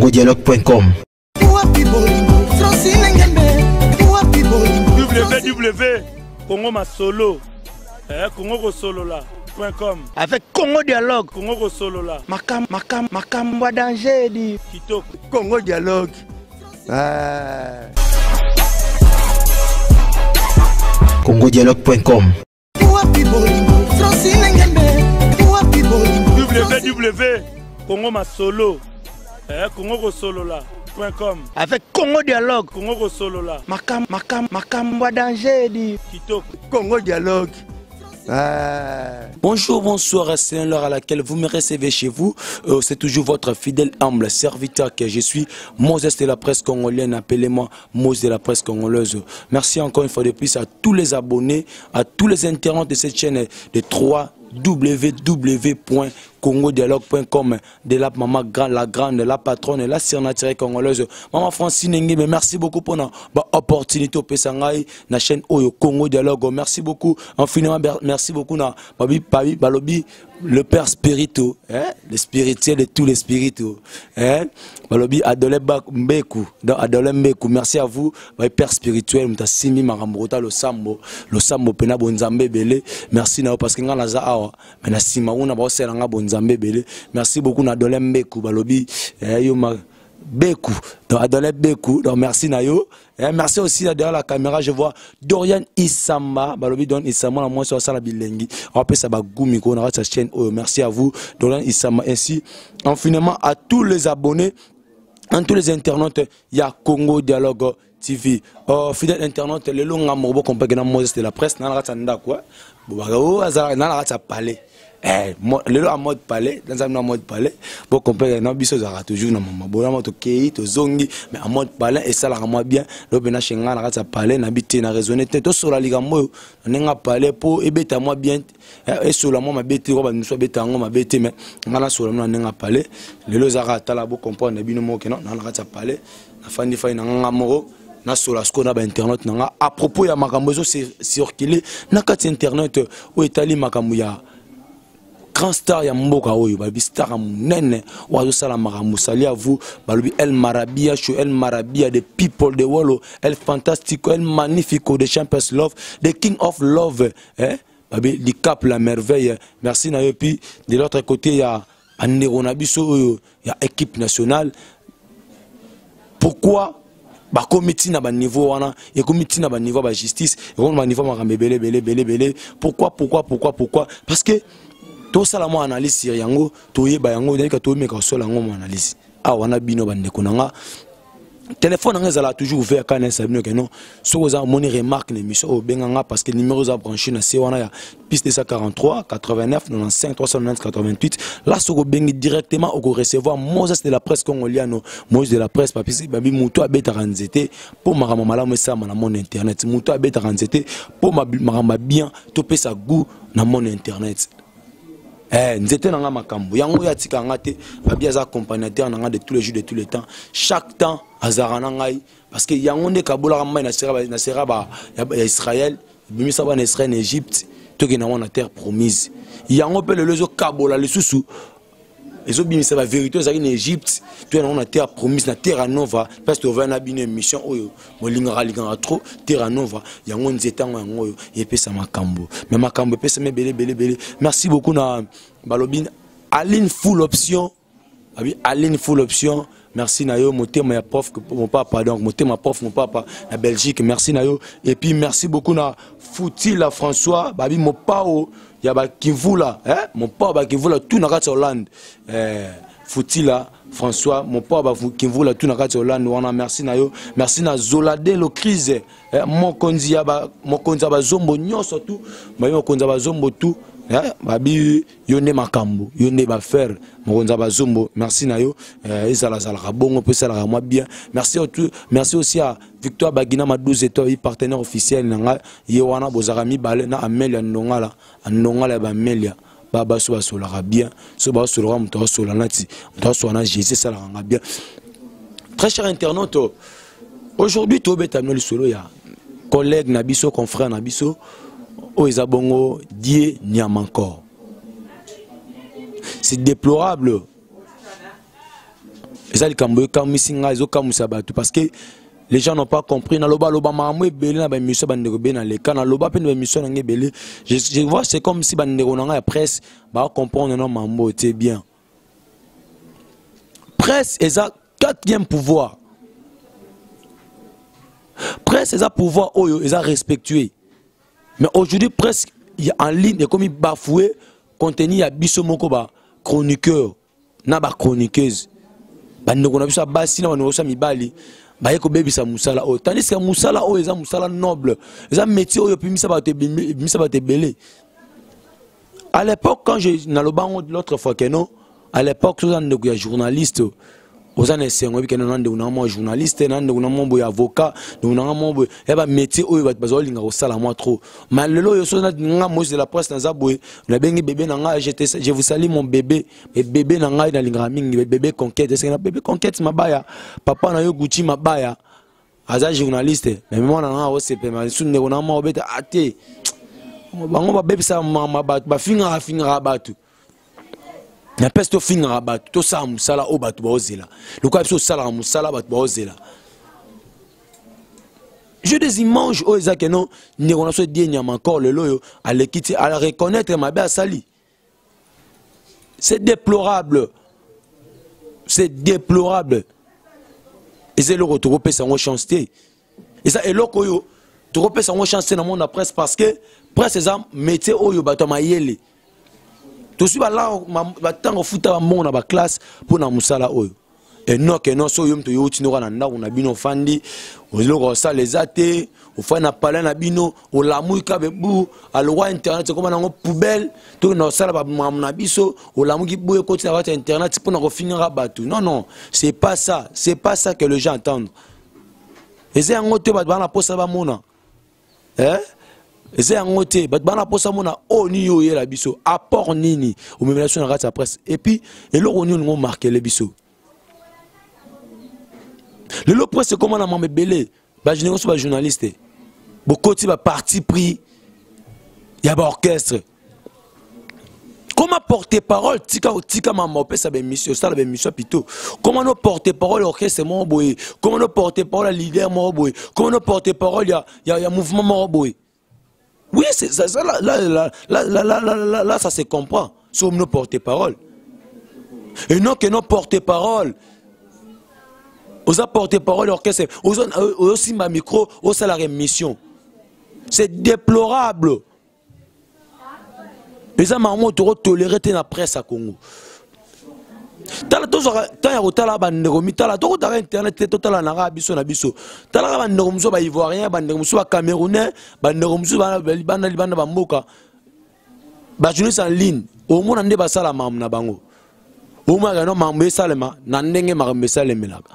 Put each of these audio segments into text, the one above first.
congodialogue.com. www.congomasolo congosolola.com avec Congo Dialogue. Congo Solola. Makamba danger di Kitoko. Congo Dialogue. congodialogue.com. www.congomasolo congosolola.com avec Congo Dialogue. Congo Solola. Makamba danger di Kitoko. Congo Dialogue. Bonjour, bonsoir, c'est l'heure à laquelle vous me recevez chez vous. C'est toujours votre fidèle, humble serviteur que je suis, Moses de la presse congolaise. Appelez-moi Moses de la presse congolaise. Merci encore une fois de plus à tous les abonnés, à tous les internautes de cette chaîne de 3 www.congodialogue.com de la maman grande, la grande, la patronne, la sœur naturelle congolaise, maman Francine Nengi. Mais merci beaucoup pour l'opportunité au Pessangaï, la chaîne Oyo Congo Dialogue. Merci beaucoup, infiniment merci beaucoup na Babi Balobi, le père spirituel, le spirituel de tous les spirituels, Balobi Adolé Mbeku, Adolé Mbeku. Merci à vous, père spirituel, Mtasimi Marambota, le Sambo Pena Bonzambe Bele. Merci na parce que nga naza awa, mais na sima una ba oselanga Bonzambe Bele. Merci beaucoup na Adolé Mbeku Balobi, yo ma Beku, Adolé Beku. Donc merci na yo. Merci aussi derrière la caméra, je vois Dorian Isamba, Balobi Don Isamba, la moi sur la bilengi. On appelle ça Bagoumi, on a sa chaîne. Merci à vous, Dorian Isamba. Ainsi, infiniment à tous les abonnés, à tous les internautes, il y a Congo Dialogue TV. Fidèle internaute, le long amour, qu'on peut gagner Moses de la presse, n'a pas de quoi. N'a pas parler. Le en mode palais, dans un mode palais, pour comprendre, non, biso zara toujours na maman, bon, na to kei, to zongi, mais en mode palais, et ça la rend bien. Le bena chenga na rata palais, na bité na raisonné, to sur la liga mo, n'enga palais pour ebeta moi bien, et sur la moi ma bête, on va nous soit bêta en ma bête, mais on a sur la moi n'enga palais, le zara tala pour comprendre, na bino mo que non, na rata palais, na fandi fa n'enga moro. Na sola skona ba internet nanga à propos ya makambo zo circuler na kati internet o etali makambo ya grand star ya mboka oyo ba star munene wazo sala makambo sali à vous balobi El Marabia show El Marabia the people the world El Fantastico El Magnifico the Champions Love the King of Love babi di cap la merveille. Merci na yo. Puis de l'autre côté ya Andero biso oyo ya équipe nationale. Pourquoi ba comité na ba niveau wana et comité na ba niveau ba justice et on ba niveau makambe belé. Pourquoi parce que tout ça la mo analyse sur yango to yeba yango ndika to meka so la ngo analyse wana bino ba ndeko nanga téléphone nga zala toujours ouvert quand ça bino que non so za moni remarque l'émission au benganga parce que numéro za branché na C wana ya piste 243 89 95 390 88 là so go bengi directement au recevoir Moses de la presse congolienne. Moses de la presse papi babi muto abeta ranzete pour marama malamu ça na mon internet muto abeta ranzete pour marama bien topé sa goût na mon internet. Nzete nanga makambo yango ya tika ngate babi aza accompagnateur nanga de tous les jours de tous les temps chaque temps azarana ngai parce que yango ne kabola mai na sera ba ya Israël bimisa ba na Israël en Égypte to ke na wana terre promise yango pe le lezo kabola le susu ezo bimisa ba vérité ezaki en Égypte to na wana terre promise na terra nova parce que va na bine mission oyo molinga linga trop terra nova yango nzete yango oyo epesa makambo mais makambo epesa me belé. Merci beaucoup na balobine Aline full option Aline full option. Merci Nayo, motema ya prof mon papa, donc motema prof mon papa na Belgique. Merci Nayo. Et puis merci beaucoup na Foutila François, babi mon pao ya ba Kivula, mon pao ba Kivula tout na kati Hollande. Foutila François, mon pao ba Kivula tout na kati Hollande. Wana merci Nayo. Merci na Zolade lo crise. Mon konzi ba zombo nyonso tout. Mon konza ba zombo tout. Babi yone makambo yone ba faire mokonza bazombo. Merci nayo ezala bongo pe sala moi bien. Merci aussi à Victoire Bagina ma 12 étoiles partenaire officiel nanga yewana bozarami bale na Amelia Ndongala ba Amelia baba so basola bien so ba sola mto sola nati mto so na Jésus sala bien. Très cher internaute, aujourd'hui to betamno solo ya collègue nabiso confrère nabiso Oizabongo die niam encore. C'est déplorable. ça les cambo comme singa ils ont comme ça bateau parce que les gens n'ont pas compris na loba mamwe belé na ba mission bandeko be na le kana loba pe na mission ngé belé je vois c'est comme si bandeko na la presse ba comprendre non mambo c'est bien presse est ça quatrième pouvoir presse est ça pouvoir oyo est ça respectué mais aujourd'hui presse il y a en ligne comme il bafoué contenu ya biso moko ba chroniqueur na ba chroniqueuse bandeko na biso basi na bandeko sa mibali ba yeko bebisa musala o tandis que musala o eza musala noble eza métier oyo pimisa ba te belé à l'époque quand je na lo bango l'autre fois que non à l'époque tous ndeko ya journaliste ozana esengo bikena nande unamo journaliste nande unamo boy avocat unamo boy e ba métier oyo ba bazolinga ko sala moi trop malelo yo so na nga moi de la presse na zaboy na bengi bébé na nga je vous salue mon bébé et bébé na nga na linga mingi bébé conquête c'est na bébé conquête mabaya papa na yo Gucci mabaya aza journaliste mais moi na nga o sepe ma sunne unamo obeta ate bango ba bébé sa mama ba finga batu na peste fin rabat to sa musala o batu baozela le quoi so sala musala batu baozela je des images o ezake non ni on a so die nyama encore le loyo à l'équité à reconnaître ma ba sali c'est déplorable et c'est le retour pe sa chancité et ça et loko yo to pe sa chancité dans monde presse parce que presse ça métier oyo batu mayele tout suite là batango futa mon na ba classe pour na musala oyo et non que non so yom to yoti no na ndako na bino fandi ozilo ça les athées au fa na pala na bino o lamu ka bebu alwa internet comme na poubelle to na sala ba na biso o lamu ki boye côté na internet pour na ko finira batu non c'est pas ça que les gens entendent et c'est un autre ba na posa ba mona et c'est un côté bana posa mona oni yo yela biso apport nini au même relation na la presse et puis et là on nous marqué les biso le lo presse comment na mambe belé ba génération ba journaliste beaucoup ti ba parti pris il y a ba orchestre comment porter parole tika maman pesa ba mission ça la mission plutôt comment nous porter parole orchestre mon boy comment nous porter parole leader mon boy comment nous porter parole il y a mouvement mon boy. Oui, c'est ça, là, ça se comprend. Sur nos porte-parole. Et non que nos porte-parole. Aux porte-parole, l'orchestre, aussi ma micro, au salarié mission. C'est déplorable. Et ça, maman, tu tolérer la presse à Congo. Tala tozora tanya kotala bandeko mitala to kotala internet totala na biso na biso tala bandeko muso ba ivoirien bandeko muso ba camerounais bandeko muso ba libanda ba mboka ba journaliste en ligne au monde nde ba sala mam na bango au moins no mambe salema na ndenge makambe salemelaka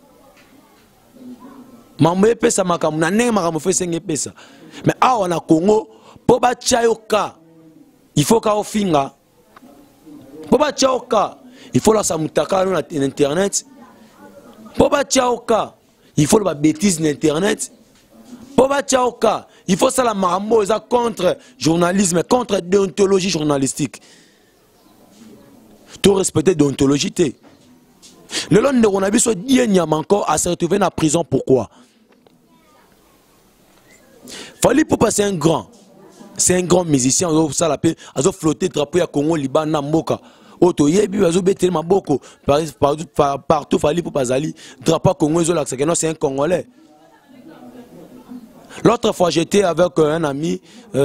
mambe pesa makambo na ndenge makambo fesenge pesa mais awa na Congo po ba chayoka il faut ka ofinga po ba chayoka il faut la samutaka na internet pour ba tchaoka il faut la bêtise na internet pour ba tchaoka il faut ça la marambo ça contre journalisme contre déontologie journalistique tout respecter déontologie té le long de on a vu ce diènyam encore à se retrouver en prison pourquoi fallait pour passer un grand musicien ça la paix a flotter drapeau ya Congo Liban na mboka Oto yebi bazo betel maboko partout fallait pour Bazali drapeau congolais là c'est un Congolais. L'autre fois j'étais avec un ami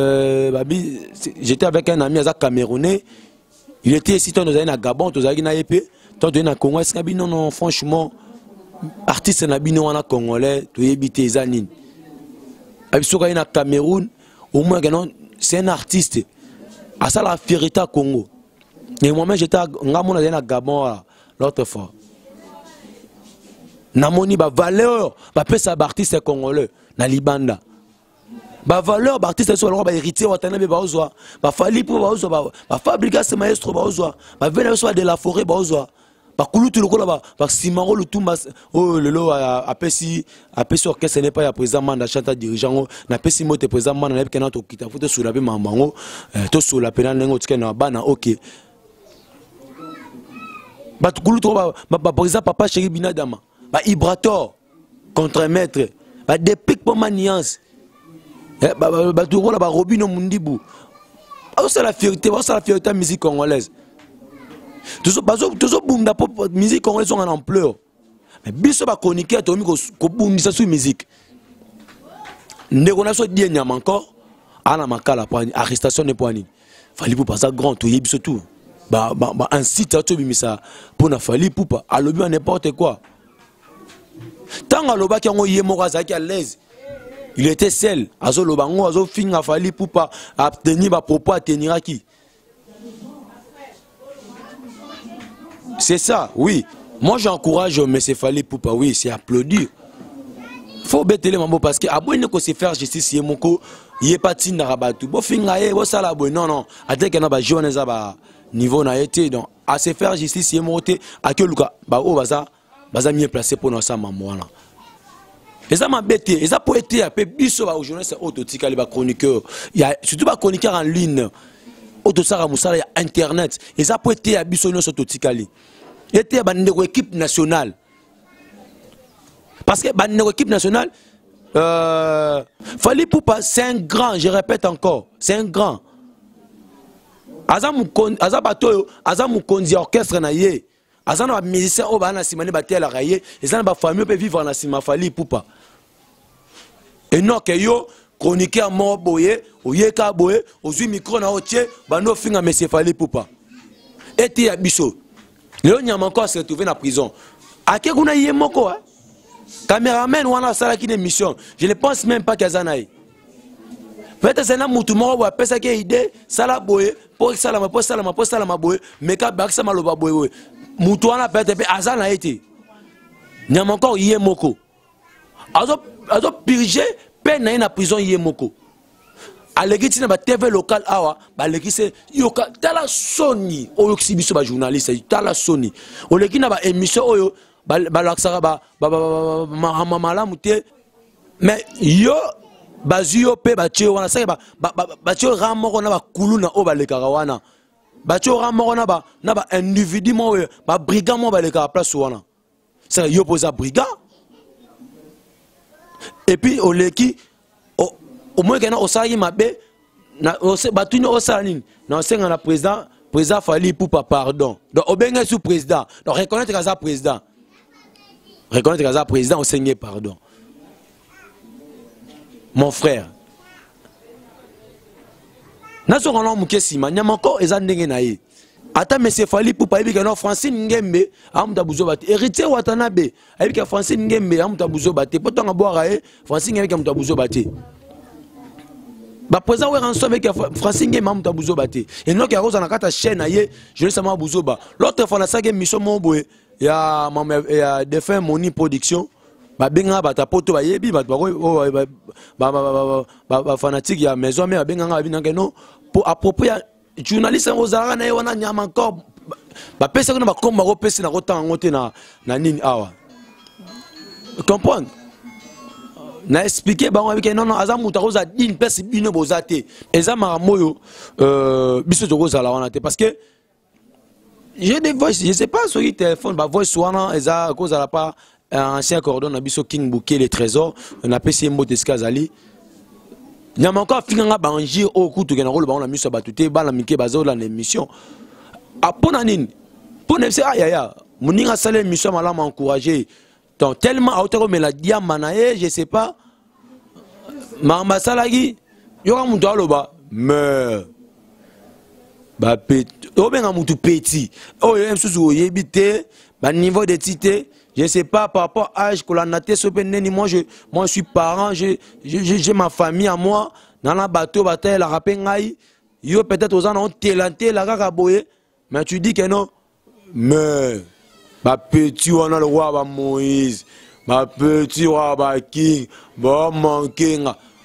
à Camerounais, il était ici dans un Gabon, dans un épée, dans un Congolais, non franchement artiste na bino wana Congolais, to yebi te zanine. Abisoka ina Cameroun, au moins c'est un artiste. À ça la fierté Congo. Et moi-même, j'étais à Gabon l'autre fois. Namoni ba valeur, ba pesa artiste congolais na Libanda. Ba valeur artiste sur le ba héritier watanabe ba ozwa, ba fali pour ba ozwa, ba fabrication maestro ba ozwa, ba venir soit de la forêt ba ozwa. Ba kulutu lokola ba simaro le tumba oh lelo apesi orchestre n'est pas ya président manda chanta dirigeant na pesi mote président manda na kena to kita foto sur la be mambango to sur la pena nengo tikena bana OK. Par exemple, papa chéri Binadama, Ibrator, contre-maître, des pics pour maniance, Robino Mundibu. C'est la fierté de la musique congolaise. Tout la musique congolaise en ampleur. Mais biso ba chroniquer a tomi ko bundisa sur musique. Ndeko na so die nyama encore ana makala pani arrestation ne pani. Fali pour passer grand to yebiso tout. Un site to bimisa pour na fali poupa alobi n'importe quoi. Tant aloba ki ngo yemo zaki à l'aise. Il était seul, azo lobango azo finga fali poupa abtenir ba propos tenir qui. C'est ça, oui. Moi j'encourage M. Fali Poupa, oui, c'est applaudir. Faut bêter les mambo parce que abonne ko se faire justice yemoko yepati na rabatu. Bo finga e bo sala bo non. Ate kana ba jeune za ba niveau na été donc à se faire justice yemote akeluka ba o baza mieux placé pour na sa maman wana. Et ça m'a bêté, et ça peut être peu biso ba aujourd'hui c'est autotikali ba chroniqueur. Il y a surtout ba chroniqueur en ligne. Auto sara musala ya internet. Et ça peut être biso no autotikali. Était une équipe nationale. Parce que une équipe nationale, Fali Poupa, c'est un grand, je répète encore, c'est un grand. Azam Mukonzi orchestre na ye. Azam un musicien au bana simani baté la raye. Et ça ba famille peut vivre na sima Fali Poupa. Et non que yo chroniqueur mort boye, oyeka boye, ozu micro na otie, bano finga monsieur Fali Poupa. Était ya biso. Léon Nyama encore se retrouvé dans la prison. A qui kuna yemoko hein? Caméraman wana sala qui émission. Je ne pense même pas qu'il y a peut-être c'est un mutu moko wa pesa ke idée sala boye pour sala ma boye mais ka baksa maloba boye. Mutu wana peut-être azana été. Nyama encore yemoko. Azo purger peine na prison yemoko. À l'église na TV local awa ba l'église yoka tala soni oyo kibiso ba journaliste tala soni o l'église na ba émission oyo ba laksara ba malamu te mais yo bazio pe ba tio wana ça ba tio ramoko na ba kuluna o ba lekara wana ba tio ramoko na ba individu mo ba brigand mo ba lekara place wana ça yo posa brigand et puis o l'église au moins qu'il y a aussi mabé na batuni osalini na senga na président Fali Poupa pardon donc obenga sous président donc reconnaître que ça président au seigneur pardon mon frère na so kana mukesi manyama ko ezandenge na ye ata monsieur Fali Poupa ebika no Francine Ngembe amuta buzo bate héritier Watanabe ebika Francine Ngembe amuta buzo bate potanga boara e Francine Ngembe amuta buzo bate ba président rançon avec Francine Ngembe amuta buzo bate et non que Rosa na kata chaîne aye je ne sais pas buzo ba l'autre fois na ça que mission mon boy ya défunt Moni production ba benga ba tapoto ba yebi ba fanatique ya maison mais ba benga ba binanga non pour à propos ya journaliste Rosa na wana nyama encore ba pesa ko ba komba ko pesa na ko tango te na nini awa comprendre na expliquer ba avec non azamu takoza din pesa bino bozate ezama moyo biso tokoza la wana te parce que j'ai des voices je sais pas sur le téléphone ba voice wana eza cause la pas ancien cordon na biso King Bouquet les trésors on a PC Mbote Skazali nyama encore finga banjir au kutu ke na rolo ba on a miso batute ba la mike bazo la émission apona nini pona c'est aya muninga sale émission malama encourager donc tellement à hauteur mais la diamanae je sais pas mama salagi yoka muntu aloba mais ba petit o benga muntu petit o yem susu yebite ba niveau de tité je sais pas par rapport à âge que la naté sopeneni moi je suis parent j'ai ma famille à moi dans la bateau bataille la rapengai yo peut-être aux gens ont talenté la kaka boye mais tu dis que non mais ma petit on a le roi ba Moïse ma petit roi ba King bon mon King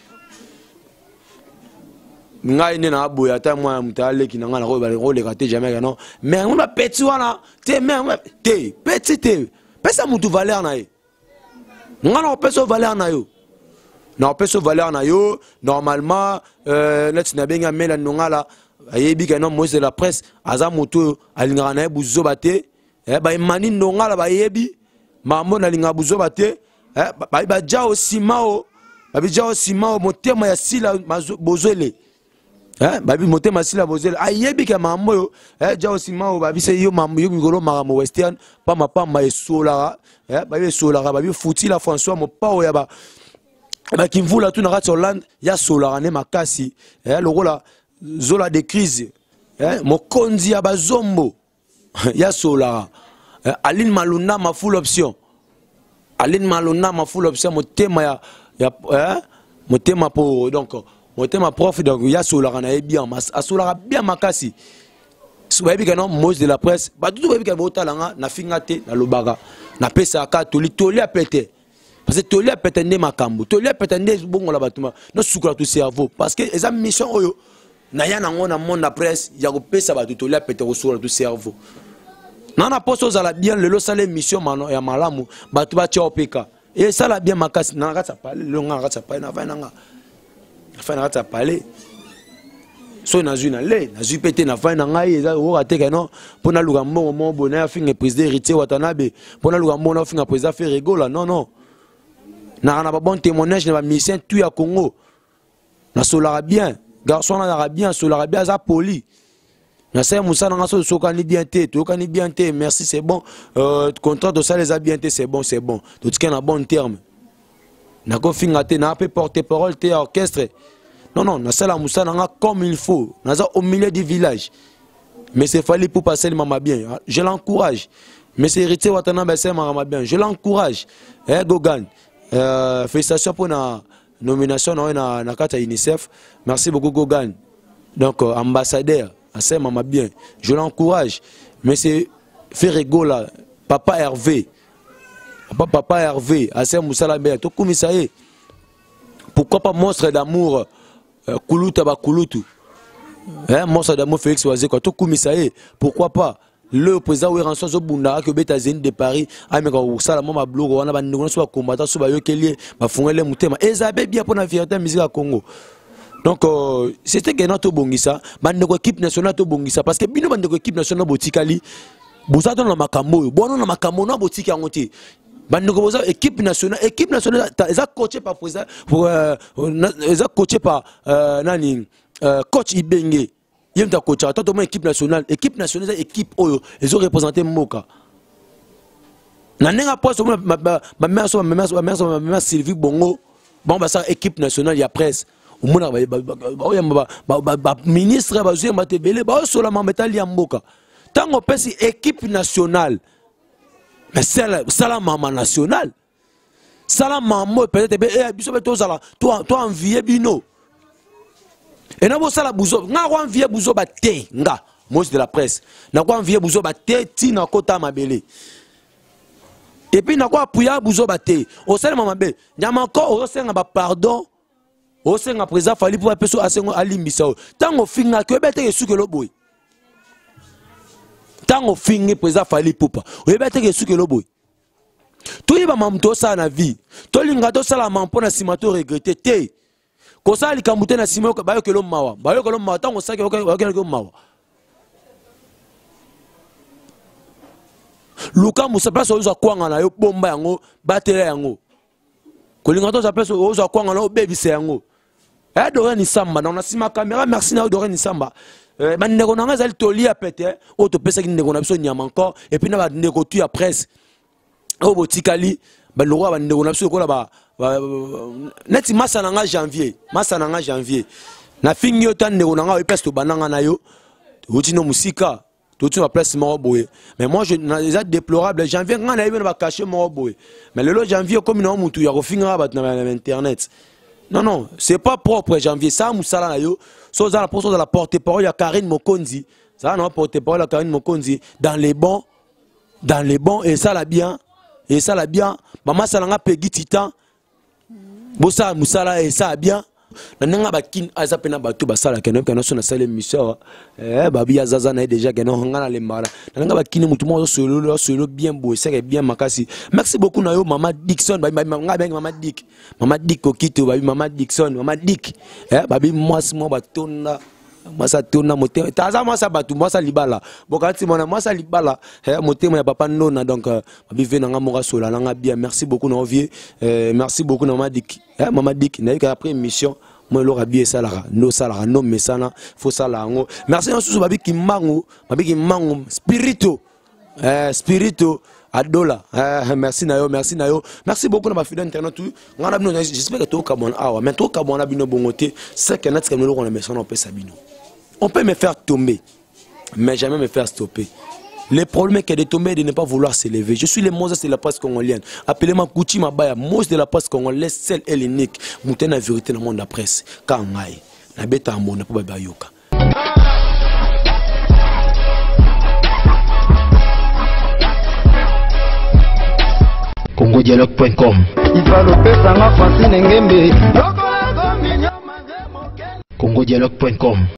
ngai ne na boya ta moi mutale ki nanga na ko ba le raté jamais non mais on a petit wana te mais te petit te pesa mutu valeur na ye ngana o pesa valeur na yo na o pesa valeur na yo normalement let's na benga mela nongala ayebi que non moi c'est la presse aza mutu alingana na buzo bate ba mani ndonga la ba yebi mambo na linga buzo bate ba jao simao ba jao simao motema ya sila bozele babi motema sila bozele ayebi ka mambo yo jao simao babi se yo mambo yo ngolo maramo western pama esola babi esola babi futi la François mo pao ya ba kimvula tu na kati Hollande ya sola ne makasi lokola zola de crise mokonzi ya bazombo ya sola Aline Maluna ma full option Aline Maluna ma full option motema ya motema po donc motema prof donc ya sola na bien sola bien makasi soyebi kana mose de la presse ba tout yebi ka botalanga na fingate na lobaka na pesa ka toli a pété parce que toli a pété ne makambo toli a pété ne bongo la batuma no sukula tout cerveau parce que eza mission oyo na ya nango na monde la presse ya ko pesa ba toli a pété ko sukula tout cerveau nana poso za la bien le sale mission mano ya malamu batu ba chopeka et ça la bien makasi na kata parler le nga kata parler na va na kata parler so na zui na le na zui pété na va na ngai eza o ateka non pona luka mbongo mo bona finge président héritier Watanabe pona luka mbongo finge président fait rigola non na ba bon témoignage na ba mission tout ya Congo na solara bien garçon na bien solara bien za poli na sais Moussa na so sokani bien té to kani bien té merci c'est bon contrat de ça les a bien té c'est bon tout ce qui est en bon terme na ko finga té na peut porter parole té orchestre non na sala Moussa na comme il faut na za au milieu du village mais c'est fallait pour passer le mama bien je l'encourage mais c'est héritier Watanabe c'est mama bien je l'encourage Gogan félicitations pour la nomination na kata UNICEF merci beaucoup Gogan donc ambassadeur assez maman bien je l'encourage mais c'est faire rigoler papa Hervé assez Moussala bien tout comme ça est pourquoi pas monstre d'amour Kuluta ba Kulutu monstre d'amour Félix Oazé quoi tout comme ça est pourquoi pas le président Ouérançon Zobunda que Betazine de Paris ameka usala mama blogo wana bandingo so combattant so ba yokeli ba fungele mutema ezabe bien pour la fierté musique à Congo. Donc c'était que notre bongisa bande équipe nationale to bongisa parce que bino bande équipe nationale botikali bozato na makambo bono na makambo na botika ngote bande ko équipe nationale eza coaché par président eza coaché par nani coach Ibenge yemta coach totalement équipe nationale équipe oyo ils ont représenté Mboka na nenga poste ma mère Sylvie Bongo bon bah ça équipe nationale ya presse au monde ministre bazuye matebele ba solama metali ya Mboka tango pesi équipe nationale mais c'est la maman nationale sala mambo peut-être biso beto zala toi envier bino et na bo sala buzo nga ko envier buzo ba te nga mose de la presse na ko envier buzo ba te ti na kota mabele et puis na ko apuya buzo ba te o sala mamabe nyama ko o senga ba pardon o senga président fali pour peso asengo alimbisa tango finga ko bete ke sukelo boy tango fingi président fali pupa o bete ke sukelo boy tout yeba mamto sa na vie to linga to sala mampo na simato regretter te ko sali kamute na simo ba yokelo mawa tango saki okelo mawa luka musa place ozo kwanga na yo bomba yango batela yango ko linga to sa place ozo kwanga na obebisa yango adore ni samba na sima caméra merci na adore ni samba bandeko na ngazali toli a pété o to pesa ki ndeko na biso nyama encore et puis na ba ndeko tu ya presse o botikali ba loro ba ndeko na biso ko la ba neti masa na janvier na fingi yo tan ndeko na nga pesa to bananga na yo utino musika tout sur la place mort boé mais moi je les déplorable janvier nga na yebe na ba cacher mort boé mais le janvier comme na mutu ya ko finga ba na internet. Non, c'est pas propre janvier. Ça, Moussala na yo. So za la porte de la porte-parole ya Karine Mokonzi. Ça na porte-parole ya Karine Mokonzi dans les bons et ça la bien. Maman salanga pegi titan. Bossa Moussala et ça bien. Na nga ba kin aza pena ba to ba sala kenon so na sala émission babi ya zaza na déjà kenon ngana le mara. Na nga ba kin mutu mo solo bien beau, c'est bien makasi. Merci beaucoup na yo Maman Dixon babi nga ben Maman Dick kokito babi Maman Dixon Maman Dick babi moi ba tonda Masa tona motema taza masa batu masa libala bokati mona masa libala motema ya papa nona donc bive nanga moka sola nanga bien merci beaucoup na vie merci beaucoup na mama dik na après émission moi lo rabi ça la no sala no mesana faut sala ngo merci en sous babiki mango spirito spirito adola merci nayo merci beaucoup na ba fidèle internet ngana bino j'espère que to kabona awa mais to kabona bino bongoté c'est que notre kamelo on mesana on peut sabino. On peut me faire tomber, mais jamais me faire stopper. Le problème est que de tomber et de ne pas vouloir s'élever. Je suis le Moses de la presse congolienne. Appelez-moi Kouchi Mabaya, Moses de la presse congolaise, seul et l'unique. Mouté la vérité dans le monde de la presse. Kangai, na beta amon, na pas bayoka. CongoDialogue.com CongoDialogue.com